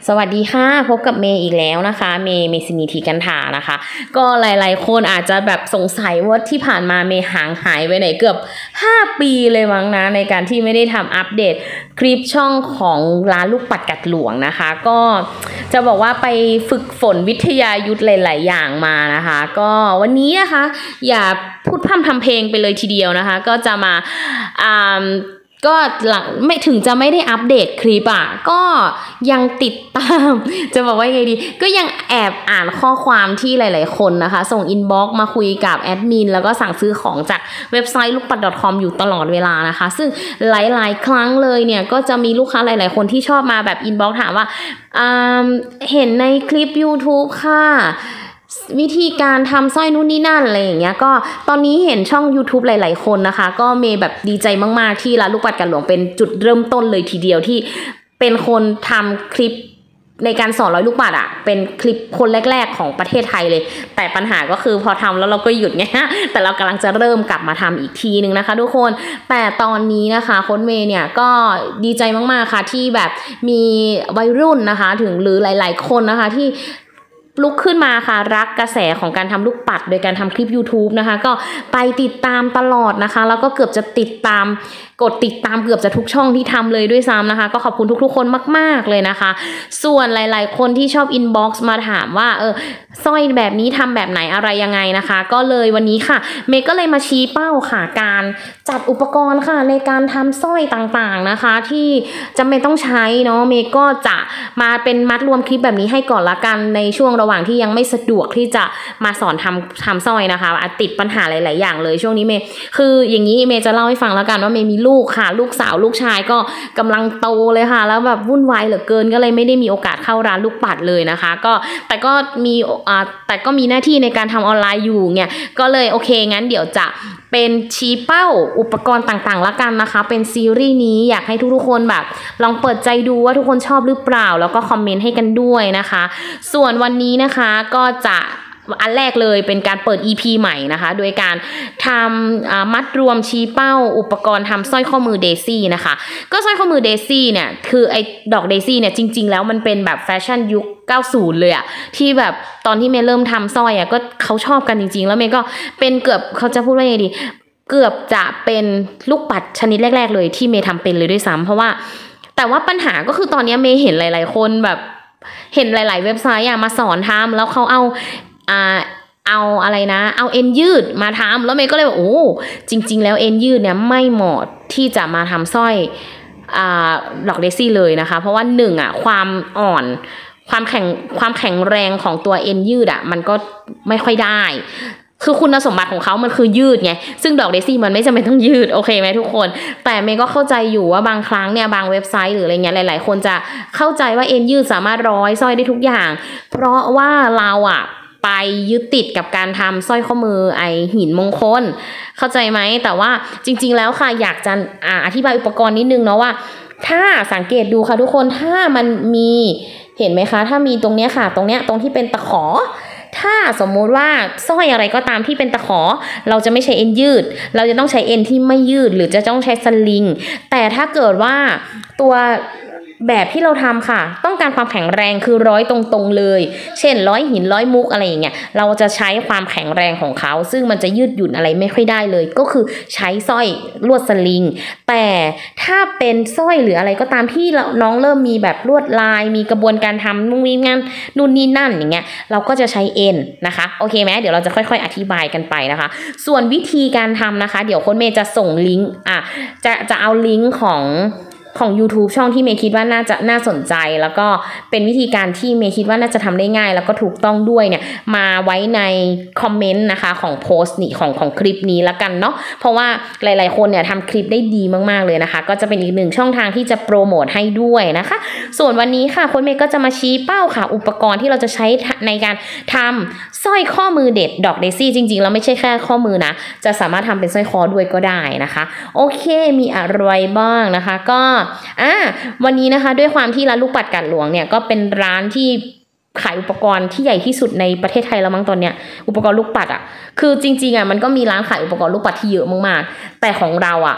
สวัสดีค่ะพบกับเมย์อีกแล้วนะคะเมสินีทีกันถานะคะก็หลายๆคนอาจจะแบบสงสัยว่าที่ผ่านมาเมย์ห่างหายไปไหนเกือบ5 ปีเลยมั้งนะในการที่ไม่ได้ทำอัปเดตคลิปช่องของร้านลูกปัดกัดหลวงนะคะก็จะบอกว่าไปฝึกฝนวิทยายุทธหลายๆอย่างมานะคะก็วันนี้นะคะอย่าพูดพร่ำทำเพลงไปเลยทีเดียวนะคะก็จะมาก็หลังไม่ถึงจะไม่ได้อัปเดตคลิปอ่ะก็ยังติดตามจะบอกว่าไงดีก็ยังแอบอ่านข้อความที่หลายๆคนนะคะส่งอินบ็อกซ์มาคุยกับแอดมินแล้วก็สั่งซื้อของจากเว็บไซต์ลูกปัด .com อยู่ตลอดเวลานะคะซึ่งหลายๆครั้งเลยเนี่ยก็จะมีลูกค้าหลายๆคนที่ชอบมาแบบอินบ็อกซ์ถามว่าเห็นในคลิป YouTube ค่ะวิธีการทำสร้อยนู่นนี่นั่นอะไรอย่างเงี้ยก็ตอนนี้เห็นช่อง YouTube หลายๆคนนะคะก็เมย์แบบดีใจมากๆที่ร้านลูกปัดกัดหลวงเป็นจุดเริ่มต้นเลยทีเดียวที่เป็นคนทำคลิปในการสอนร้อยลูกปัดอ่ะเป็นคลิปคนแรกๆของประเทศไทยเลยแต่ปัญหาก็คือพอทำแล้วเราก็หยุดไงแต่เรากำลังจะเริ่มกลับมาทำอีกทีนึงนะคะทุกคนแต่ตอนนี้นะคะโค้ชเมย์เนี่ยก็ดีใจมากๆค่ะที่แบบมีวัยรุ่นนะคะถึงหรือหลายๆคนนะคะที่ลุกขึ้นมาค่ะรักกระแสของการทำลูกปัดโดยการทำคลิป YouTube นะคะก็ไปติดตามตลอดนะคะแล้วก็เกือบจะติดตามกดติดตามเกือบจะทุกช่องที่ทำเลยด้วยซ้ำนะคะก็ขอบคุณทุกๆคนมากๆเลยนะคะส่วนหลายๆคนที่ชอบอินบ็อกซ์มาถามว่าสร้อยแบบนี้ทำแบบไหนอะไรยังไงนะคะก็เลยวันนี้ค่ะเมย์ก็เลยมาชี้เป้าค่ะการจัดอุปกรณ์ค่ะในการทำสร้อยต่างๆนะคะที่จำเป็นต้องใช้เนาะเมย์ก็จะมาเป็นมัดรวมคลิปแบบนี้ให้ก่อนละกันในช่วงระหว่างที่ยังไม่สะดวกที่จะมาสอนทำสร้อยนะคะติดปัญหาหลายๆอย่างเลยช่วงนี้เมย์คืออย่างนี้เมย์จะเล่าให้ฟังแล้วกันว่าเมย์มีลูกค่ะลูกสาวลูกชายก็กำลังโตเลยค่ะแล้วแบบวุ่นวายเหลือเกินก็เลยไม่ได้มีโอกาสเข้าร้านลูกปัดเลยนะคะก็แต่ก็มีหน้าที่ในการทำออนไลน์อยู่เนี่ยก็เลยโอเคงั้นเดี๋ยวจะเป็นชี้เป้าอุปกรณ์ต่างๆละกันนะคะเป็นซีรีส์นี้อยากให้ทุกๆคนแบบลองเปิดใจดูว่าทุกคนชอบหรือเปล่าแล้วก็คอมเมนต์ให้กันด้วยนะคะส่วนวันนี้นะคะก็จะอันแรกเลยเป็นการเปิด EP ใหม่นะคะโดยการทำมัดรวมชี้เป้าอุปกรณ์ทำสร้อยข้อมือเดซี่นะคะก็สร้อยข้อมือเดซี่เนี่ยคือไอ้ดอกเดซี่เนี่ยจริงๆแล้วมันเป็นแบบแฟชั่นยุค90เลยอะที่แบบตอนที่เมย์เริ่มทำสร้อยอะก็เขาชอบกันจริงๆแล้วเมย์ก็เป็นเกือบเขาจะพูดว่าไงดีเกือบจะเป็นลูกปัดชนิดแรกๆเลยที่เมย์ทำเป็นเลยด้วยซ้ำเพราะว่าแต่ว่าปัญหาก็คือตอนนี้เมย์เห็นหลายๆคนแบบเห็นหลายๆเว็บไซต์อะมาสอนทำแล้วเขาเอาอะไรนะเอาเอ็นยืดมาทำแล้วเมย์ก็เลยบอกโอ้จริงๆแล้วเอ็นยืดเนี่ยไม่เหมาะที่จะมาทำสร้อยดอกเดซี่เลยนะคะเพราะว่าความอ่อนความแข็งแรงของตัวเอ็นยืดมันก็ไม่ค่อยได้คือคุณสมบัติของเขามันคือยืดไงซึ่งดอกเดซี่มันไม่จำเป็นต้องยืดโอเคไหมทุกคนแต่เมย์ก็เข้าใจอยู่ว่าบางครั้งเนี่ยบางเว็บไซต์หรืออะไรเงี้ยหลายๆคนจะเข้าใจว่าเอ็นยืดสามารถร้อยสร้อยได้ทุกอย่างเพราะว่าเราไปยึดติดกับการทำสร้อยข้อมือหินมงคลเข้าใจไหมแต่ว่าจริงๆแล้วค่ะอยากจะอธิบายอุปกรณ์นิดนึงเนาะว่าถ้าสังเกตดูค่ะทุกคนถ้ามันมีเห็นไหมคะถ้ามีตรงเนี้ยค่ะตรงที่เป็นตะขอถ้าสมมุติว่าสร้อยอะไรก็ตามที่เป็นตะขอเราจะไม่ใช้เอ็นยืดเราจะต้องใช้เอ็นที่ไม่ยืดหรือจะต้องใช้สลิงแต่ถ้าเกิดว่าตัวแบบที่เราทำค่ะต้องการความแข็งแรงคือร้อยตรงๆเลยเช่นร้อยหินร้อยมุกอะไรอย่างเงี้ยเราจะใช้ความแข็งแรงของเขาซึ่งมันจะยืดหยุ่นอะไรไม่ค่อยได้เลยก็คือใช้สร้อยลวดสลิงแต่ถ้าเป็นสร้อยหรืออะไรก็ตามที่น้องเริ่มมีแบบลวดลายมีกระบวนการทำนู่นนี่นั่นอย่างเงี้ยเราก็จะใช้เอ็นนะคะโอเคไหมเดี๋ยวเราจะค่อยๆอธิบายกันไปนะคะส่วนวิธีการทำนะคะเดี๋ยวโค้ชเมย์จะส่งลิงก์จะเอาลิงก์ของ YouTube ช่องที่เมย์คิดว่าน่าสนใจแล้วก็เป็นวิธีการที่เมย์คิดว่าน่าจะทำได้ง่ายแล้วก็ถูกต้องด้วยเนี่ยมาไว้ในคอมเมนต์นะคะของโพสต์นี้ของคลิปนี้ละกันเนาะเพราะว่าหลายๆคนเนี่ยทำคลิปได้ดีมากๆเลยนะคะก็จะเป็นอีกหนึ่งช่องทางที่จะโปรโมทให้ด้วยนะคะส่วนวันนี้ค่ะโค้ชเมย์ก็จะมาชี้เป้าค่ะอุปกรณ์ที่เราจะใช้ในการทำสร้อยข้อมือเด็ดดอกเดซี่จริงๆแล้วไม่ใช่แค่ข้อมือนะจะสามารถทำเป็นสร้อยคอด้วยก็ได้นะคะโอเคมีอะไรบ้างนะคะก็วันนี้นะคะด้วยความที่ร้านลูกปัดกัดหลวงเนี่ยก็เป็นร้านที่ขายอุปกรณ์ที่ใหญ่ที่สุดในประเทศไทยแล้วมั้งตอนเนี้ยอุปกรณ์ลูกปัดคือจริงๆมันก็มีร้านขายอุปกรณ์ลูกปัดที่เยอะมากๆแต่ของเรา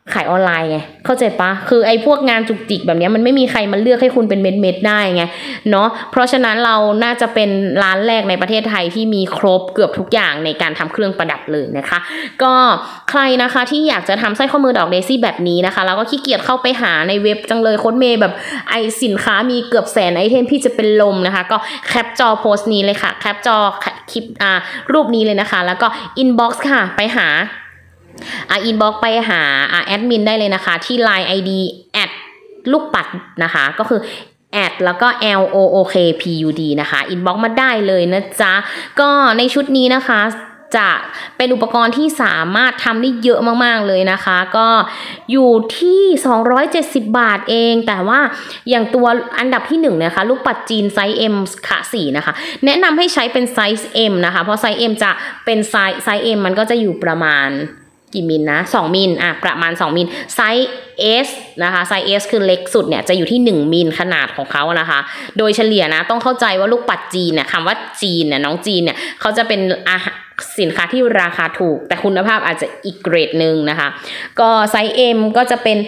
ขายออนไลน์ไงเข้าใจปะคือไอ้พวกงานจุกจิกแบบนี้มันไม่มีใครมาเลือกให้คุณเป็นเม็ดๆได้ไงเนาะเพราะฉะนั้นเราน่าจะเป็นร้านแรกในประเทศไทยที่มีครบเกือบทุกอย่างในการทำเครื่องประดับเลยนะคะก็ใครนะคะที่อยากจะทำสร้อยข้อมือดอกเดซี่แบบนี้นะคะแล้วก็ขี้เกียจเข้าไปหาในเว็บจังเลยโค้ดเมย์แบบไอสินค้ามีเกือบแสนไอเทมพี่จะเป็นลมนะคะก็แคปจอโพสต์นี้เลยค่ะแคปจอคลิปรูปนี้เลยนะคะแล้วก็อินบ็อกซ์ค่ะไปหาอินบ็อกไปหาแอดมินได้เลยนะคะที่ Line ID ลูกปัดนะคะก็คือแล้วก็ LOOKPUD นะคะอินบ็อกมาได้เลยนะจ๊ะก็ในชุดนี้นะคะจะเป็นอุปกรณ์ที่สามารถทำได้เยอะมากๆเลยนะคะก็อยู่ที่270 บาทเองแต่ว่าอย่างตัวอันดับที่1นะคะลูกปัดจีนไซส์ M ขา4นะคะแนะนำให้ใช้เป็นไซส์ M นะคะเพราะไซส์ M จะเป็นไซส์ M มันก็จะอยู่ประมาณกี่มิลนะ2มิลประมาณ2มิลไซส์ S นะคะไซส์ S คือเล็กสุดเนี่ยจะอยู่ที่1มิลขนาดของเขานะคะโดยเฉลี่ยนะต้องเข้าใจว่าลูกปัดจีนเนี่ยคำว่าจีนเนี่ยน้องจีนเนี่ยเขาจะเป็นสินค้าที่ราคาถูกแต่คุณภาพอาจจะอีกเกรดหนึ่งนะคะก็ไซส์ M ก็จะเป็น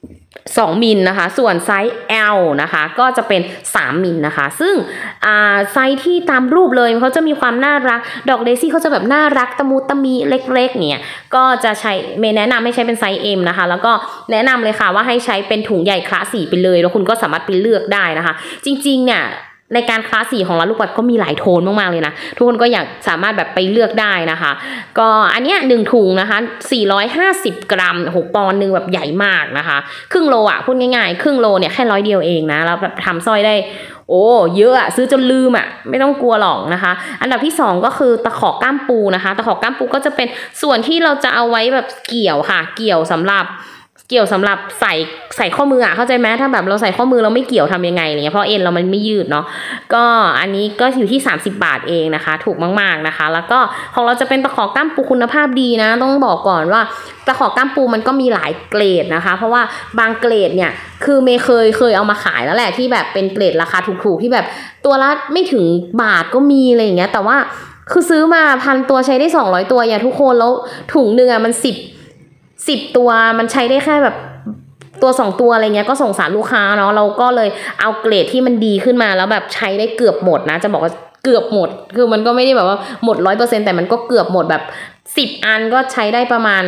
2มิลนะคะส่วนไซส์ L นะคะก็จะเป็น3มิลนะคะซึ่งไซส์ที่ตามรูปเลยเขาจะมีความน่ารักดอกเดซี่เขาจะแบบน่ารักตะมุตะมีเล็กๆเนี่ยก็จะใช้เมย์แนะนำให้ใช้เป็นไซส์ M นะคะแล้วก็แนะนำเลยค่ะว่าให้ใช้เป็นถุงใหญ่คละสีไปเลยแล้วคุณก็สามารถไปเลือกได้นะคะจริงๆเนี่ยในการคลาสสีของร้านลูกปัดก็มีหลายโทนมากๆเลยนะทุกคนก็อยากสามารถแบบไปเลือกได้นะคะก็อันเนี้ย1ถุงนะคะ450 กรัม6 ปอนด์นึงแบบใหญ่มากนะคะครึ่งโลพูดง่ายๆครึ่งโลเนี่ยแค่100 เดียวเองนะแล้วแบบทำสร้อยได้โอ้เยอะซื้อจนลืมไม่ต้องกลัวหรอกนะคะอันดับที่2ก็คือตะขอก้ามปูนะคะตะขอก้ามปูก็จะเป็นส่วนที่เราจะเอาไว้แบบเกี่ยวค่ะเกี่ยวสำหรับใส่ข้อมือเข้าใจไหมถ้าแบบเราใส่ข้อมือเราไม่เกี่ยวทำยังไงอะไรเงี้ยเพราะเอ็นเรามันไม่ยืดเนาะก็อันนี้ก็อยู่ที่30 บาทเองนะคะถูกมากๆนะคะแล้วก็ของเราจะเป็นตะขอก้ามปูคุณภาพดีนะต้องบอกก่อนว่าตะขอก้ามปูมันก็มีหลายเกรดนะคะเพราะว่าบางเกรดเนี่ยคือเมย์เคยเอามาขายแล้วแหละที่แบบเป็นเกรดราคาถูกๆที่แบบตัวละไม่ถึงบาทก็มีอะไรอย่างเงี้ยแต่ว่าคือซื้อมา1,000 ตัวใช้ได้200 ตัวอย่าทุกคนแล้วถุงนึงมัน10 ตัวมันใช้ได้แค่แบบตัว2 ตัวอะไรเงี้ยก็สงสารลูกค้าเนาะเราก็เลยเอาเกรดที่มันดีขึ้นมาแล้วแบบใช้ได้เกือบหมดนะจะบอกว่าเกือบหมดคือมันก็ไม่ได้แบบว่าหมด 100% แต่มันก็เกือบหมดแบบ10 อันก็ใช้ได้ประมาณ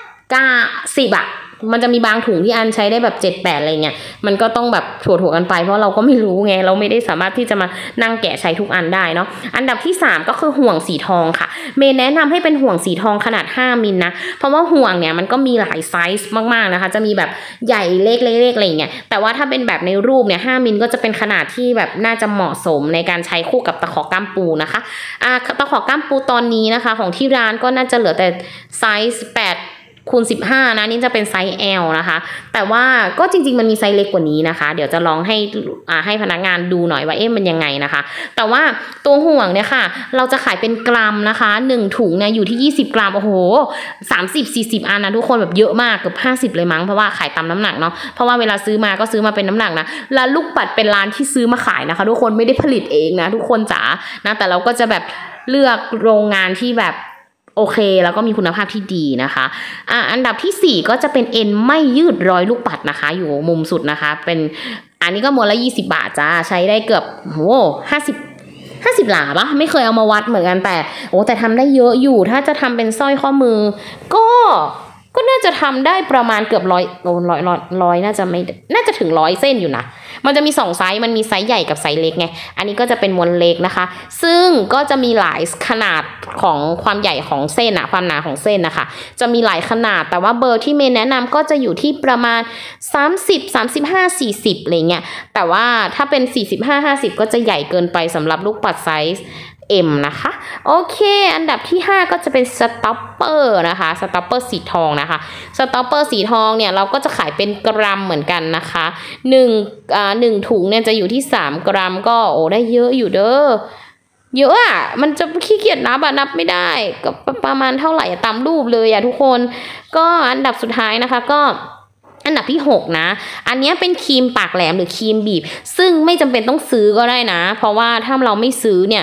10มันจะมีบางถุงที่อันใช้ได้แบบ7-8อะไรเงี้ยมันก็ต้องแบบถั่วๆกันไปเพราะเราก็ไม่รู้ไงเราไม่ได้สามารถที่จะมานั่งแกะใช้ทุกอันได้เนาะอันดับที่3ก็คือห่วงสีทองค่ะเมย์แนะนำให้เป็นห่วงสีทองขนาด5 มิลนะเพราะว่าห่วงเนี่ยมันก็มีหลายไซส์มากๆนะคะจะมีแบบใหญ่เล็กๆอะไรเงี้ยแต่ว่าถ้าเป็นแบบในรูปเนี่ย5 มิลก็จะเป็นขนาดที่แบบน่าจะเหมาะสมในการใช้คู่กับตะขอก้ามปูนะคะตะขอก้ามปูตอนนี้นะคะของที่ร้านก็น่าจะเหลือแต่ไซส์8x15นะนี่จะเป็นไซส์ L นะคะแต่ว่าก็จริงๆมันมีไซส์เล็กกว่านี้นะคะเดี๋ยวจะลองให้พนักงานดูหน่อยว่ามันยังไงนะคะแต่ว่าตัวห่วงเนี่ยค่ะเราจะขายเป็นกรัมนะคะ1 ถุงเนี่ยอยู่ที่20 กรัมโอ้โห30-40 อันนะทุกคนแบบเยอะมากเกือบ50เลยมั้งเพราะว่าขายตามน้ำหนักเนาะเพราะว่าเวลาซื้อมาก็ซื้อมาเป็นน้ำหนักนะร้านลูกปัดเป็นร้านที่ซื้อมาขายนะคะทุกคนไม่ได้ผลิตเองนะทุกคนจ๋านะแต่เราก็จะแบบเลือกโรงงานที่แบบโอเคแล้วก็มีคุณภาพที่ดีนะคะอันดับที่4ก็จะเป็นเอ็นไม่ยืดร้อยลูกปัดนะคะอยู่มุมสุดนะคะเป็นอันนี้ก็ม้วนละ20 บาทจ้าใช้ได้เกือบ50 หลาปะไม่เคยเอามาวัดเหมือนกันแต่ทำได้เยอะอยู่ถ้าจะทำเป็นสร้อยข้อมือก็น่าจะทำได้ประมาณเกือบร้อยน่าจะถึง100 เส้นอยู่นะมันจะมี2 ไซส์มันมีไซส์ใหญ่กับไซส์เล็กไงอันนี้ก็จะเป็นม้วนเล็กนะคะซึ่งก็จะมีหลายขนาดของความใหญ่ของเส้นความหนาของเส้นนะคะจะมีหลายขนาดแต่ว่าเบอร์ที่เมย์แนะนำก็จะอยู่ที่ประมาณ30 35 40อะไรเงี้ยแต่ว่าถ้าเป็น45 50ก็จะใหญ่เกินไปสำหรับลูกปัดไซส์M นะคะโอเคอันดับที่5ก็จะเป็นสต็อปเปอร์นะคะสต็อปเปอร์สีทองนะคะสต็อปเปอร์สีทองเนี่ยเราก็จะขายเป็นกรัมเหมือนกันนะคะ1ถุงเนี่ยจะอยู่ที่3 กรัมก็ได้เยอะอยู่เด้อเยอะมันจะขี้เกียจนับไม่ได้ก็ประมาณเท่าไหร่ตามรูปเลยทุกคนก็อันดับสุดท้ายนะคะก็อันดับที่6นะอันนี้เป็นครีมปากแหลมหรือครีมบีบซึ่งไม่จำเป็นต้องซื้อก็ได้นะเพราะว่าถ้าเราไม่ซื้อเนี่ย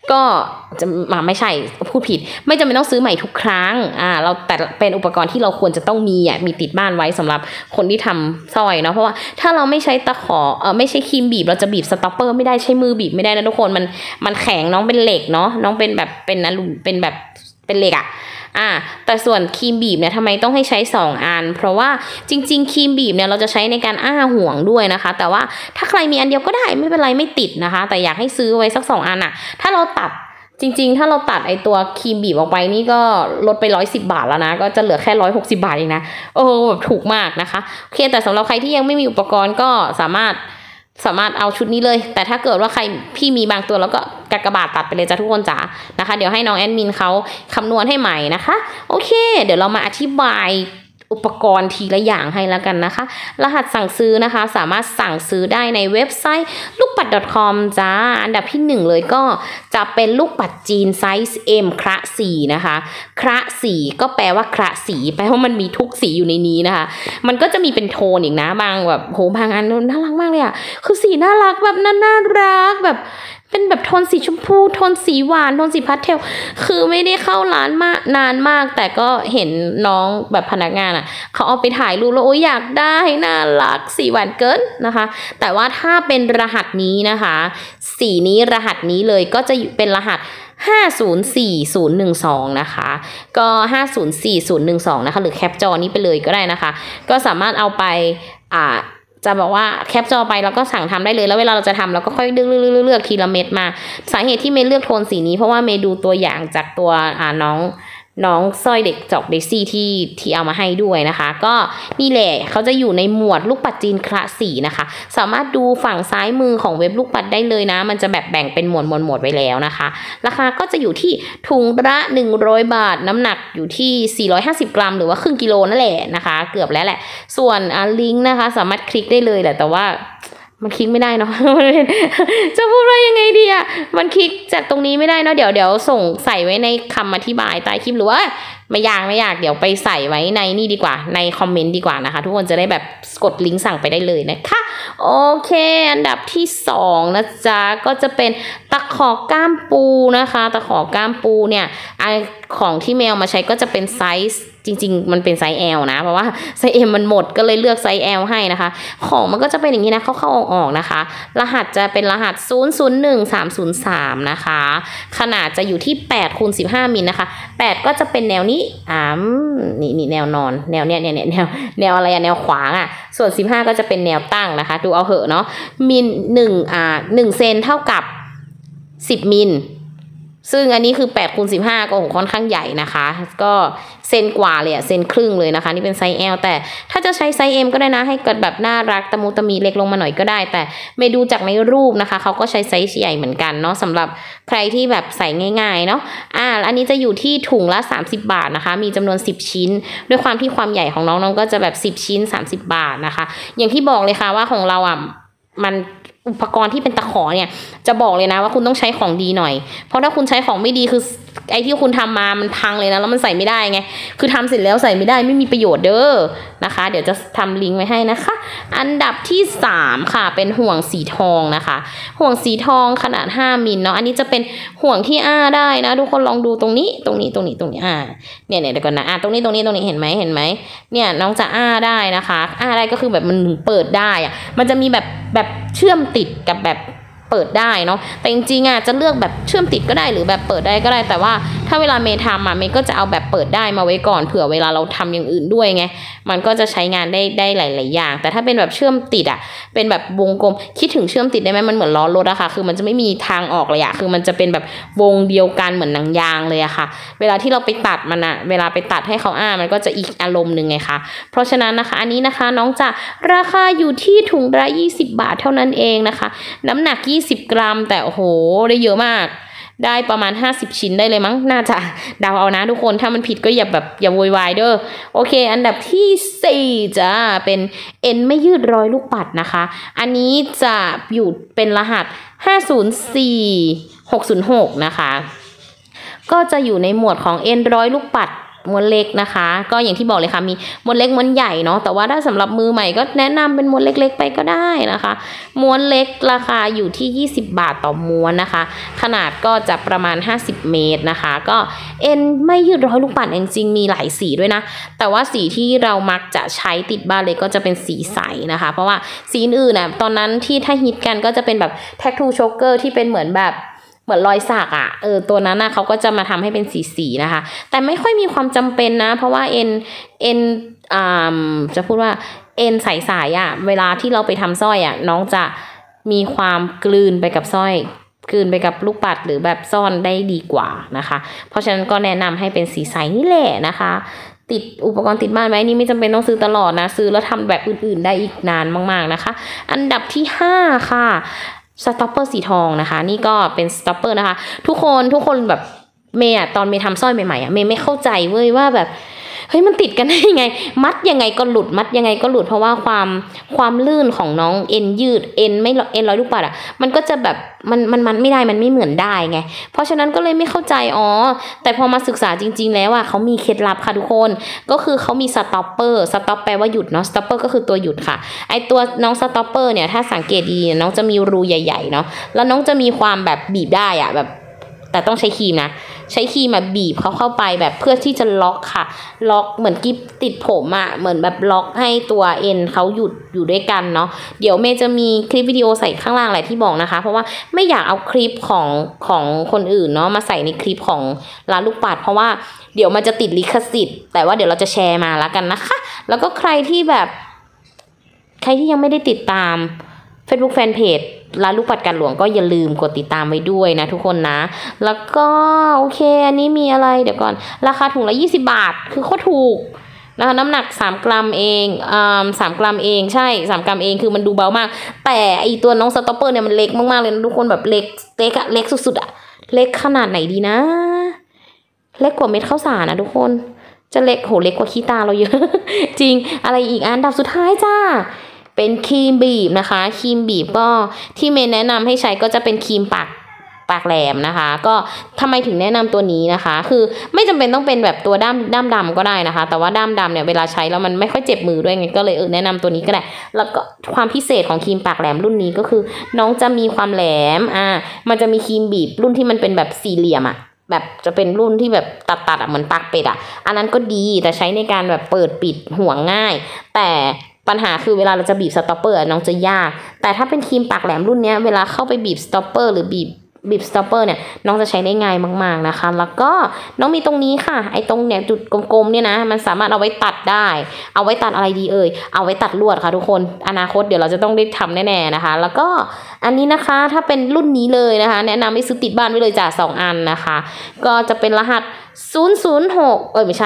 ก็จะไม่ใช่พูดผิดไม่จำเป็นต้องซื้อใหม่ทุกครั้งเราแต่เป็นอุปกรณ์ที่เราควรจะต้องมีติดบ้านไว้สำหรับคนที่ทำสร้อยเนาะเพราะว่าถ้าเราไม่ใช้ตะขอไม่ใช่ครีมบีบเราจะบีบสต็อปเปอร์ไม่ได้ใช้มือบีบไม่ได้นะทุกคนมันแข็งน้องเป็นเหล็กเนาะน้องเป็นแบบเป็นอลูเป็นแบบเป็นเหล็กแต่ส่วนครีมบีบเนี่ยทำไมต้องให้ใช้2อันเพราะว่าจริงๆครีมบีบเนี่ยเราจะใช้ในการห่วงด้วยนะคะแต่ว่าถ้าใครมีอันเดียวก็ได้ไม่เป็นไรไม่ติดนะคะแต่อยากให้ซื้อไว้สัก2อันถ้าเราตัดจริงๆถ้าเราตัดไอตัวครีมบีบออกไปนี่ก็ลดไป110 บาทแล้วนะก็จะเหลือแค่160 บาทเองนะแบบถูกมากนะคะโอเคแต่สำหรับใครที่ยังไม่มีอุปกรณ์ก็สามารถเอาชุดนี้เลยแต่ถ้าเกิดว่าใครพี่มีบางตัวแล้วก็กากบาทตัดไปเลยจ้ะทุกคนจ๋านะคะเดี๋ยวให้น้องแอดมินเขาคำนวณให้ใหม่นะคะโอเคเดี๋ยวเรามาอธิบายอุปกรณ์ทีละอย่างให้แล้วกันนะคะรหัสสั่งซื้อนะคะสามารถสั่งซื้อได้ในเว็บไซต์ลูกปัด .com จ้าอันดับที่1เลยก็จะเป็นลูกปัดจีนไซส์ M คระสีนะคะคระสีก็แปลว่าคระสีแปลว่ามันมีทุกสีอยู่ในนี้นะคะมันก็จะมีเป็นโทนอีกนะบางแบบโหบางอันน่ารักมากเลยคือสีน่ารักแบบน่ารักแบบเป็นแบบโทนสีชมพูโทนสีหวานโทนสีพาสเทลคือไม่ได้เข้าร้านมานานมากแต่ก็เห็นน้องแบบพนักงานเขาเอาไปถ่ายรูปแล้วอยากได้น่ารักสีหวานเกินนะคะแต่ว่าถ้าเป็นรหัสนี้นะคะสีนี้รหัสนี้เลยก็จะเป็นรหัส504012นะคะก็504012นะคะหรือแคปจอนี้ไปเลยก็ได้นะคะก็สามารถเอาไปจะบอกว่าแคปจอไปแล้วก็สั่งทำได้เลยแล้วเวลาเราจะทำเราก็ค่อยเลือกทีละเม็ดมาสาเหตุที่เมย์เลือกโทนสีนี้เพราะว่าเมย์ดูตัวอย่างจากตัวน้องสร้อยเด็กจอกเดซี่ที่เอามาให้ด้วยนะคะก็นี่แหละเขาจะอยู่ในหมวดลูกปัดจีนคละสีนะคะสามารถดูฝั่งซ้ายมือของเว็บลูกปัดได้เลยนะมันจะแบบแบ่งเป็นหมวดไว้แล้วนะคะราคาก็จะอยู่ที่ถุงละ100 บาทน้ำหนักอยู่ที่450 กรัมหรือว่าครึ่งกิโลนั่นแหละนะคะเกือบแล้วแหละส่วนลิงก์นะคะสามารถคลิกได้เลยแหละแต่ว่ามันคลิกไม่ได้เนาะ จะพูดว่ายังไงดีมันคลิกจากตรงนี้ไม่ได้เนาะเดี๋ยวส่งใส่ไว้ในคำอธิบายใต้คลิปหรือว่าไม่ยากเดี๋ยวไปใส่ไว้ในนี่ดีกว่าในคอมเมนต์ดีกว่านะคะทุกคนจะได้แบบกดลิงก์สั่งไปได้เลยนะคะโอเคอันดับที่2นะจ๊ะก็จะเป็นตะขอก้ามปูนะคะตะขอก้ามปูเนี่ยของที่เมลมาใช้ก็จะเป็นไซส์จริงๆมันเป็นไซส์ L นะเพราะว่าไซส์ M มันหมดก็เลยเลือกไซส์ L ให้นะคะของมันก็จะเป็นอย่างนี้นะเข้าออกนะคะรหัสจะเป็นรหัส001303นะคะขนาดจะอยู่ที่8x15 มิลนะคะ8ก็จะเป็นแนวนี้นี่แนวนอนแนวเนี้ยแนวอะไรแนวขวางส่วน15ก็จะเป็นแนวตั้งนะคะดูเอาเหอะเนาะมิล1เซนเท่ากับ10 มิลซึ่งอันนี้คือ8x15ก็ค่อนข้างใหญ่นะคะก็เซนกว่าเลยเซนครึ่งเลยนะคะนี่เป็นไซส์ L แต่ถ้าจะใช้ไซส์ M ก็ได้นะให้เกิดแบบน่ารักตะมูตะมีเล็กลงมาหน่อยก็ได้แต่ไม่ดูจากในรูปนะคะเขาก็ใช้ไซส์ใหญ่เหมือนกันเนาะสำหรับใครที่แบบใส่ง่ายๆเนาะอันนี้จะอยู่ที่ถุงละ30 บาทนะคะมีจำนวน10 ชิ้นด้วยความที่ความใหญ่ของน้องก็จะแบบ10 ชิ้น30 บาทนะคะอย่างที่บอกเลยค่ะว่าของเรามันอุปกรณ์ที่เป็นตะขอเนี่ยจะบอกเลยนะว่าคุณต้องใช้ของดีหน่อยเพราะถ้าคุณใช้ของไม่ดีคือไอ้ที่คุณทำมามันพังเลยนะแล้วมันใส่ไม่ได้ไงคือทำเสร็จแล้วใส่ไม่ได้ไม่มีประโยชน์เด้อนะคะเดี๋ยวจะทำลิงก์ไว้ให้นะคะอันดับที่3ค่ะเป็นห่วงสีทองนะคะห่วงสีทองขนาด5 มิลเนาะอันนี้จะเป็นห่วงที่ได้นะทุกคนลองดูตรงนี้เนี่ยเดี๋ยวก่อนนะตรงนี้เห็นไหมเนี่ยน้องจะได้นะคะได้ก็คือแบบมันเปิดได้มันจะมีแบบเชื่อมติดกับแบบเปิดได้เนาะแต่จริงๆจะเลือกแบบเชื่อมติดก็ได้หรือแบบเปิดได้ก็ได้แต่ว่าถ้าเวลาเมย์ทำเมย์ก็จะเอาแบบเปิดได้มาไว้ก่อนเผื่อเวลาเราทำอย่างอื่นด้วยไงมันก็จะใช้งานได้หลายๆอย่างแต่ถ้าเป็นแบบเชื่อมติดเป็นแบบวงกลมคิดถึงเชื่อมติดได้ไหมมันเหมือนล้อรถค่ะคือมันจะไม่มีทางออกเลยคือมันจะเป็นแบบวงเดียวกันเหมือนหนังยางเลยค่ะเวลาที่เราไปตัดมันเวลาไปตัดให้เขามันก็จะอีกอารมณ์นึงไงคะเพราะฉะนั้นนะคะอันนี้นะคะน้องจะราคาอยู่ที่ถุงละ20 บาทเท่านั้นเองนะคะน้ำหนัก20 กรัมแต่โอ้โหได้เยอะมากได้ประมาณ50 ชิ้นได้เลยมั้งน่าจะเดาเอานะทุกคนถ้ามันผิดก็อย่าโวยวายเด้อโอเคอันดับที่4จะเป็นเอ็นไม่ยืดร้อยลูกปัดนะคะอันนี้จะอยู่เป็นรหัส504606นะคะก็จะอยู่ในหมวดของเอ็นร้อยลูกปัดม้วนเล็กนะคะก็อย่างที่บอกเลยค่ะมีม้วนเล็กม้วนใหญ่เนาะแต่ว่าถ้าสำหรับมือใหม่ก็แนะนำเป็นม้วนเล็กๆไปก็ได้นะคะม้วนเล็กราคาอยู่ที่20 บาทต่อม้วนนะคะขนาดก็จะประมาณ50 เมตรนะคะก็เอ็นไม่ยืดร้อยลูกปัดจริงๆมีหลายสีด้วยนะแต่ว่าสีที่เรามักจะใช้ติดบ้านเลยก็จะเป็นสีใสนะคะเพราะว่าสีอื่นน่ะตอนนั้นที่ถ้าฮิตกันก็จะเป็นแบบแท็กทูโชกเกอร์ที่เป็นเหมือนรอยสักอ่ะตัวนั้นนะเขาก็จะมาทำให้เป็นสีนะคะแต่ไม่ค่อยมีความจำเป็นนะเพราะว่าเอ็นจะพูดว่าเอ็นใสๆอ่ะเวลาที่เราไปทำสร้อยอ่ะน้องจะมีความกลืนไปกับสร้อยกลืนไปกับลูกปัดหรือแบบซ่อนได้ดีกว่านะคะเพราะฉะนั้นก็แนะนำให้เป็นสีใสนี่แหละนะคะติดอุปกรณ์ติดบ้านไหมนี่ไม่จำเป็นต้องซื้อตลอดนะซื้อแล้วทำแบบอื่นๆได้อีกนานมากๆนะคะอันดับที่5ค่ะสต็อปเปอร์สีทองนะคะนี่ก็เป็นสต็อปเปอร์นะคะทุกคนแบบเมย์ตอนเมย์ทำสร้อยใหม่ๆเมย์ไม่เข้าใจเว้ยว่าแบบเฮ้ยมันติดกันได้ยังไงมัดยังไงก็หลุดมัดยังไงก็หลุดเพราะว่าความลื่นของน้องเอ็นยืดเอ็นไม่เอ็นร้อยลูกปัดมันก็จะแบบมันไม่ได้มันไม่เหมือนได้ไงเพราะฉะนั้นก็เลยไม่เข้าใจแต่พอมาศึกษาจริงๆแล้วเขามีเคล็ดลับค่ะทุกคนก็คือเขามีสต็อปเปอร์สต็อปแปลว่าหยุดเนาะสต็อปเปอร์ก็คือตัวหยุดค่ะไอตัวน้องสต็อปเปอร์เนี่ยถ้าสังเกตดีน้องจะมีรูใหญ่ๆเนาะแล้วน้องจะมีความแบบบีบได้แบบแต่ต้องใช้ครีมนะใช้ครีมบีบเขาเข้าไปแบบเพื่อที่จะล็อกค่ะล็อกเหมือนกิ๊บติดผมเหมือนแบบล็อกให้ตัวเอ็นเขาหยุดอยู่ด้วยกันเนาะเดี๋ยวเมย์จะมีคลิปวิดีโอใส่ข้างล่างแหละที่บอกนะคะเพราะว่าไม่อยากเอาคลิปของคนอื่นเนาะมาใส่ในคลิปของร้านลูกปัดเพราะว่าเดี๋ยวมันจะติดลิขสิทธิ์แต่ว่าเดี๋ยวเราจะแชร์มาแล้วกันนะคะแล้วก็ใครที่ยังไม่ได้ติดตาม Facebook Fanpage ร้านลูกปัดกันหลวงก็อย่าลืมกดติดตามไว้ด้วยนะทุกคนนะแล้วก็โอเคอันนี้มีอะไรเดี๋ยวก่อนราคาถุงละ20 บาทคือโคตรถูกนะคะน้ำหนัก3 กรัมเอง3 กรัมเองใช่3 กรัมเองคือมันดูเบามากแต่ไอตัวน้องสต็อปเปอร์เนี่ยมันเล็กมากๆเลยนะทุกคนแบบเล็กเล็กสุดๆเล็กขนาดไหนดีนะเล็กกว่าเม็ดข้าวสารนะทุกคนจะเล็กกว่าขี้ตาเราเยอะ จริงอะไรอีกอันดับสุดท้ายจ้าเป็นครีมบีบนะคะครีมบีบก็ที่เมย์แนะนำให้ใช้ก็จะเป็นครีมปากแหลมนะคะก็ทำไมถึงแนะนำตัวนี้นะคะคือไม่จำเป็นต้องเป็นแบบตัวด้ามดำก็ได้นะคะแต่ว่าด้ามดำเนี่ยเวลาใช้แล้วมันไม่ค่อยเจ็บมือด้วยไงก็เลยแนะนำตัวนี้ก็ได้แล้วก็ความพิเศษของครีมปากแหลมรุ่นนี้ก็คือน้องจะมีความแหลมมันจะมีครีมบีบรุ่นที่มันเป็นแบบสี่เหลี่ยมแบบจะเป็นรุ่นที่แบบตัดเหมือนปากเป็ดอันนั้นก็ดีแต่ใช้ในการแบบเปิดปิดห่วงง่ายแต่ปัญหาคือเวลาเราจะบีบสต็อปเปอร์น้องจะยากแต่ถ้าเป็นครีมปากแหลมรุ่นนี้เวลาเข้าไปบีบสต็อปเปอร์หรือบีบสต็อปเปอร์เนี่ยน้องจะใช้ได้ง่ายมากๆนะคะแล้วก็น้องมีตรงนี้ค่ะไอ้ตรงเนี่ยจุดกลมๆเนี่ยนะมันสามารถเอาไว้ตัดได้เอาไว้ตัดอะไรดีเอาไว้ตัดลวดค่ะทุกคนอนาคตเดี๋ยวเราจะต้องได้ทำแน่ๆนะคะแล้วก็อันนี้นะคะถ้าเป็นรุ่นนี้เลยนะคะแนะนำให้ซื้อติดบ้านไว้เลยจ้ะ2 อันนะคะก็จะเป็นรหัส006ไม่ใช่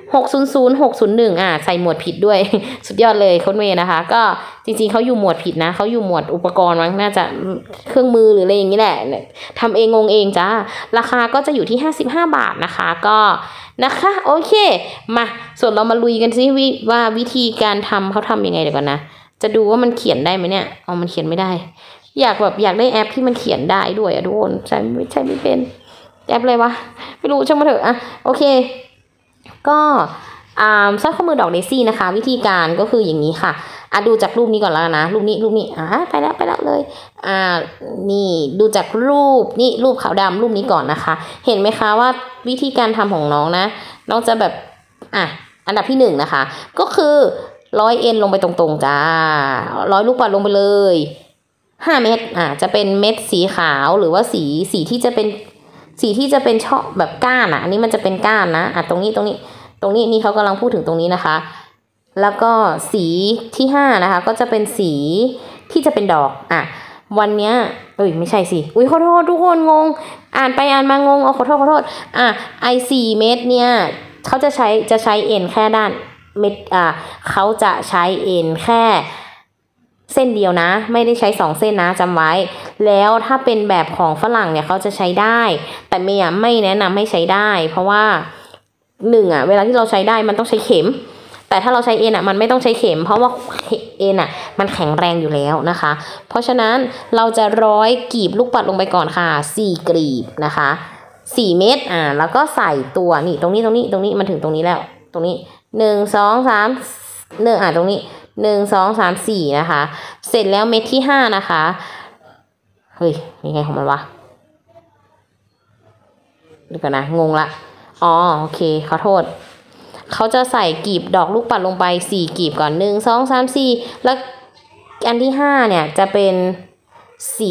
600601ใส่หมวดผิดด้วย สุดยอดเลยโค้ชเมย์นะคะก็จริงๆเขาอยู่หมวดผิดนะเขาอยู่หมวดอุปกรณ์มั้งน่าจะเครื่องมือหรืออะไรอย่างนี้แหละทำเองงงเองจ้าราคาก็จะอยู่ที่55 บาทนะคะก็นะคะโอเคมาส่วนเรามาลุยกันซิว่าวิธีการทำเขาทำยังไงเดี๋ยวก่อนนะจะดูว่ามันเขียนได้ไหมเนี่ยมันเขียนไม่ได้อยากได้แอปที่มันเขียนได้ด้วยทุกคนใช้ไม่เป็นแอปอะไรวะไม่รู้ช่างมาเถอะโอเคก็สร้อยข้อมือดอกเดซี่นะคะวิธีการก็คืออย่างนี้ค่ะดูจากรูปนี้ก่อนแล้วนะรูปนี้ไปแล้วเลยนี่ดูจากรูปขาวดำรูปนี้ก่อนนะคะเห็นไหมคะว่าวิธีการทำของน้องนะน้องจะแบบอันดับที่1นะคะก็คือร้อยเอ็นลงไปตรงๆจ้าร้อยลูกปัดลงไปเลย5 เม็ดจะเป็นเม็ดสีขาวหรือว่าสีที่จะเป็นช่อแบบก้านอันนี้มันจะเป็นก้านนะตรงนี้นี่เขากำลังพูดถึงตรงนี้นะคะแล้วก็สีที่5นะคะก็จะเป็นสีที่จะเป็นดอกวันเนี้ยไม่ใช่สิขอโทษทุกคนงงอ่านไปอ่านมางงขอโทษ4 เม็ดเนี่ยเขาจะใช้เอ็นแค่ด้านเม็ดเขาจะใช้เอ็นแค่เส้นเดียวนะไม่ได้ใช้2 เส้นนะจำไว้แล้วถ้าเป็นแบบของฝรั่งเนี่ยเขาจะใช้ได้แต่เมย์ไม่แนะนำให้ใช้ได้เพราะว่า1เวลาที่เราใช้ได้มันต้องใช้เข็มแต่ถ้าเราใช้เอ็นมันไม่ต้องใช้เข็มเพราะว่าเอ็นมันแข็งแรงอยู่แล้วนะคะเพราะฉะนั้นเราจะร้อยกลีบลูกปัดลงไปก่อนค่ะ4 กลีบนะคะ 4 เม็ดแล้วก็ใส่ตัวนี่ตรงนี้มันถึงตรงนี้แล้วตรงนี้1 2 3 1ตรงนี้1 2 3 4นะคะเสร็จแล้วเม็ดที่5นะคะเฮ้ยยังไงของมันวะดูกันนะงงละโอเคขอโทษเขาจะใส่กลีบดอกลูกปัดลงไป4กลีบก่อน1 2 3 4แล้วอันที่5เนี่ยจะเป็นสี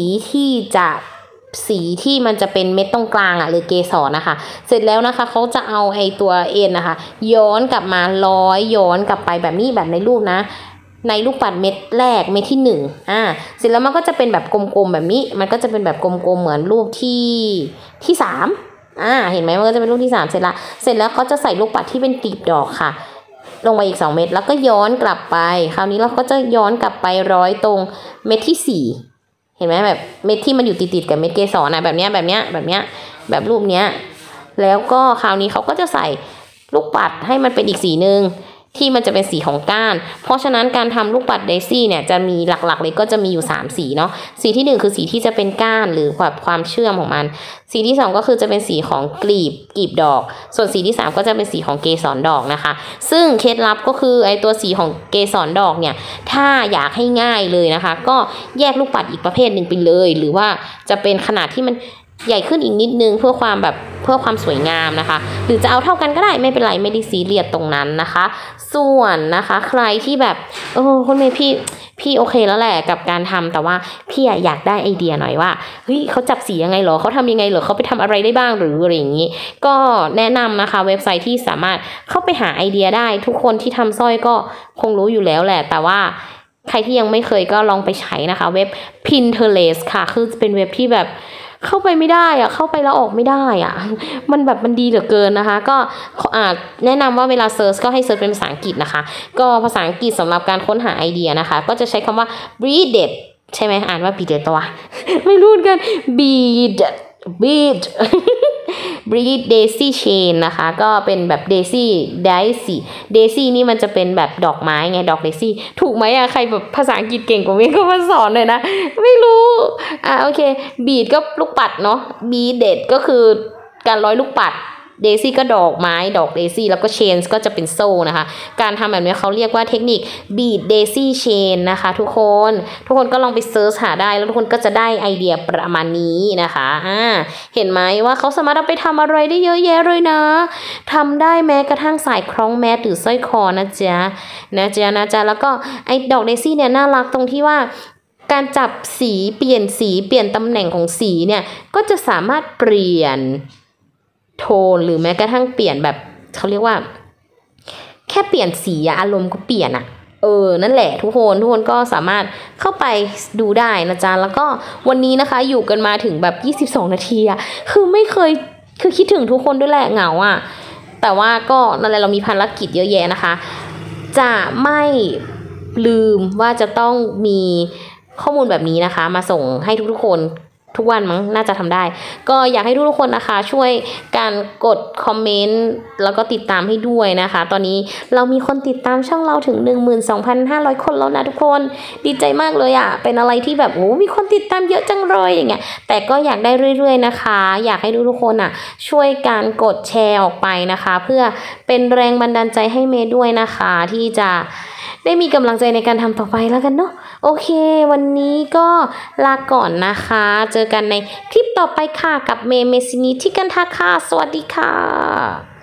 ที่มันจะเป็นเม็ดตรงกลางหรือเกสรนะคะเสร็จแล้วนะคะเขาจะเอาไอตัวเอ็นนะคะย้อนกลับมาย้อนกลับไปแบบนี้แบบในรูปนะในลูกปัดเม็ดแรกเม็ดที่1เสร็จแล้วมันก็จะเป็นแบบกลมๆแบบนี้มันก็จะเป็นแบบกลมๆเหมือนรูปที่3เห็นไหมมันก็จะเป็นรูปที่3เสร็จแล้วเขาจะใส่ลูกปัดที่เป็นกลีบดอกค่ะลงไปอีก2 เม็ดแล้วก็ย้อนกลับไปคราวนี้เราก็จะย้อนกลับไปร้อยตรงเม็ดที่4เห็นไหมแบบเม็ดที่มันอยู่ติดกับเม็ดเกสรนะแบบแบบรูปเนี้ยแล้วก็คราวนี้เขาก็จะใส่ลูกปัดให้มันเป็นอีกสีนึงที่มันจะเป็นสีของก้านเพราะฉะนั้นการทำลูกปัดเดซี่เนี่ยจะมีหลักๆเลยก็จะมีอยู่3สีเนาะสีที่1คือสีที่จะเป็นก้านหรือแบบความเชื่อมของมันสีที่2ก็คือจะเป็นสีของกลีบดอกส่วนสีที่3ก็จะเป็นสีของเกสรดอกนะคะซึ่งเคล็ดลับก็คือไอตัวสีของเกสรดอกเนี่ยถ้าอยากให้ง่ายเลยนะคะก็แยกลูกปัดอีกประเภทหนึ่งไปเลยหรือว่าจะเป็นขนาดที่มันใหญ่ขึ้นอีกนิดนึงเพื่อความสวยงามนะคะหรือจะเอาเท่ากันก็ได้ไม่เป็นไรไม่ได้ซีเรียสตรงนั้นนะคะส่วนนะคะใครที่แบบคุณเมย์พี่โอเคแล้วแหละกับการทำแต่ว่าพี่อยากได้ไอเดียหน่อยว่าเฮ้ยเขาจับสียังไงเหรอเขาทำยังไงเหรอเขาไปทำอะไรได้บ้างหรืออะไรอย่างนี้ก็แนะนำนะคะเว็บไซต์ที่สามารถเข้าไปหาไอเดียได้ทุกคนที่ทำสร้อยก็คงรู้อยู่แล้วแหละแต่ว่าใครที่ยังไม่เคยก็ลองไปใช้นะคะเว็บ Pinterest ค่ะคือเป็นเว็บที่แบบเข้าไปไม่ได้เข้าไปแล้วออกไม่ได้มันดีเหลือเกินนะคะก็แนะนำว่าเวลาเซิร์ชก็ให้เซิร์ชเป็นภาษาอังกฤษนะคะก็ภาษาอังกฤษสำหรับการค้นหาไอเดียนะคะก็จะใช้คำว่า beaded ใช่ไหมอ่านว่า beaded ตัวไม่รู้กัน bead bead daisy chain นะคะก็เป็นแบบ daisy นี่มันจะเป็นแบบดอกไม้ไงดอก daisy ถูกไหมใครแบบภาษาอังกฤษเก่งกว่าเมย์ก็มาสอนหน่อยนะไม่รู้โอเค bead ก็ลูกปัดเนาะ beaded ก็คือการร้อยลูกปัดเดซี่ก็ดอกไม้ดอกเดซี่แล้วก็เชนก็จะเป็นโซ่นะคะการทำแบบนี้เขาเรียกว่าเทคนิค bead daisy chain นะคะทุกคนก็ลองไปเซิร์ชหาได้แล้วทุกคนก็จะได้ไอเดียประมาณนี้นะคะเห็นไหมว่าเขาสามารถเอาไปทำอะไรได้เยอะแยะเลยนะทำได้แม้กระทั่งสายคล้องแมสหรือสร้อยคอนะจ๊ะแล้วก็ไอ้ดอกเดซี่เนี่ยน่ารักตรงที่ว่าการจับสีเปลี่ยนตำแหน่งของสีเนี่ยก็จะสามารถเปลี่ยนโทนหรือแม้กระทั่งเปลี่ยนแบบเขาเรียกว่าแค่เปลี่ยนสีอารมณ์ก็เปลี่ยนนั่นแหละทุกคนก็สามารถเข้าไปดูได้นะจ๊ะแล้วก็วันนี้นะคะอยู่กันมาถึงแบบ22นาทีคือไม่เคยคือคิดถึงทุกคนด้วยแหละเหงาแต่ว่าก็นั่นแหละเรามีภารกิจเยอะแยะนะคะจะไม่ลืมว่าจะต้องมีข้อมูลแบบนี้นะคะมาส่งให้ทุกคนทุกวันมั้งน่าจะทำได้ก็อยากให้ทุกคนนะคะช่วยการกดคอมเมนต์แล้วก็ติดตามให้ด้วยนะคะตอนนี้เรามีคนติดตามช่องเราถึง 12,500 คนแล้วนะทุกคนดีใจมากเลยเป็นอะไรที่แบบมีคนติดตามเยอะจังเลยอย่างเงี้ยแต่ก็อยากได้เรื่อยๆนะคะอยากให้ทุกคนช่วยการกดแชร์ออกไปนะคะเพื่อเป็นแรงบันดาลใจให้เมย์ด้วยนะคะที่จะได้มีกำลังใจในการทำต่อไปแล้วกันเนาะโอเควันนี้ก็ลาก่อนนะคะเจอกันในคลิปต่อไปค่ะกับเมซินีที่กันทาค่ะสวัสดีค่ะ